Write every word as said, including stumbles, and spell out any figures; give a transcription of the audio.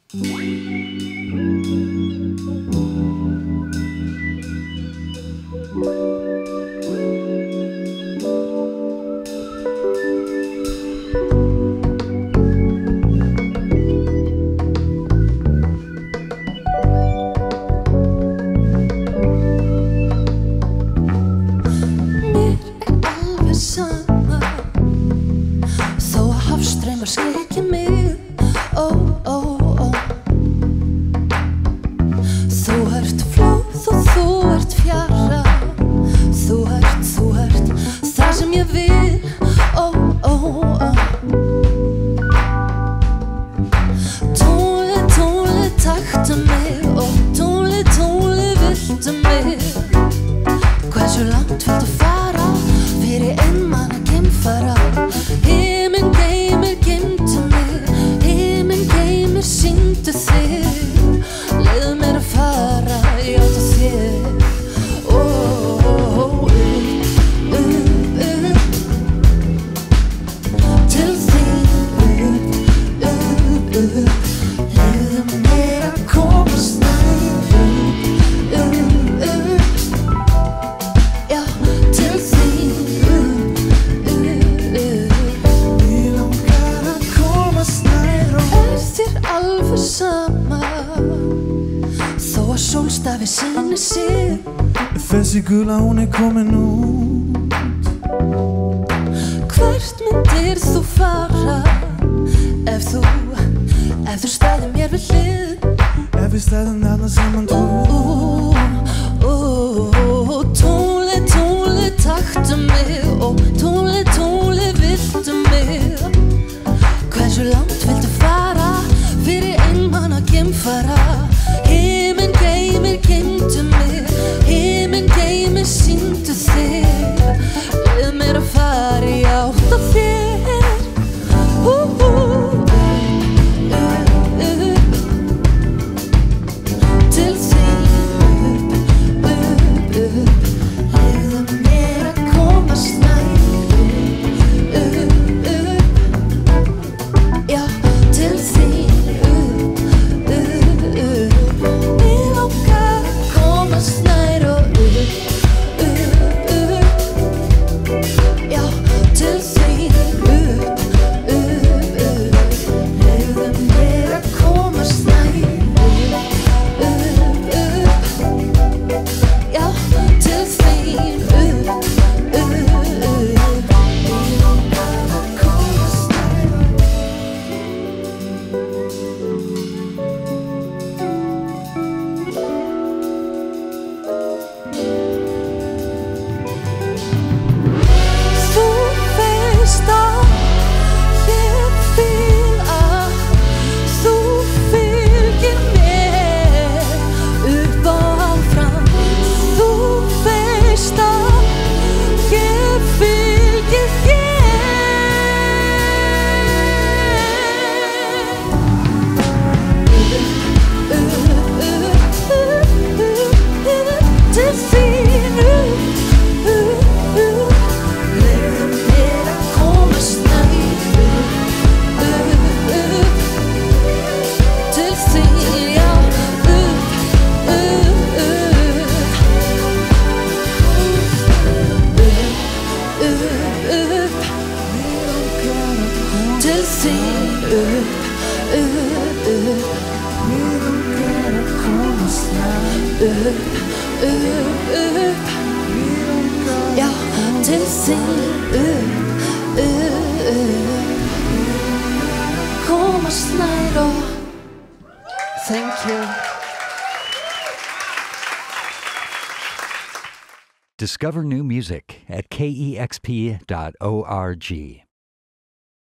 Þessi gula hún er komin út. Hvert myndir þú fara ef þú, ef þú stæðir mér við hlið? Ef við stæðum þarna saman tvö. Tónli, tónli, taktu mig og tónli, tónli, viltu mig? Hversu langt viltu fara fyrir einmana geimfara? Himinn geimir, geimdu mig. Himinn geimir, sýndu þig. Leið mér að fara í átt að þér. Ú, ú, upp, upp, til þín. Upp, upp, upp. Leiðu mér að komast nær. Upp, upp, já, til þín. Upp, upp, upp. Mig langar að komast nær og upp, upp, upp. Já, til þín. Upp, upp, upp. Leiðu mér að komast nær. Upp, upp, upp. Já, til þín. Upp, upp, upp. Mig langar að komast nær. Þú veist að ég fíl að þú fylgir mér upp og áfram. Þú veist að ég fylgir þér. Upp, upp, upp, upp, upp, til þín. Upp, upp, upp. Leiðu mér að komast nær. Upp, upp, til þín, já. Upp, upp, upp. Upp, upp, upp. Til þín. Upp, upp, upp. Mig langar að komast nær. Upp, upp, upp. Mig langar Já, til þín. Upp, upp, upp. Komast nær og thank you. Discover new music at K E X P dot org.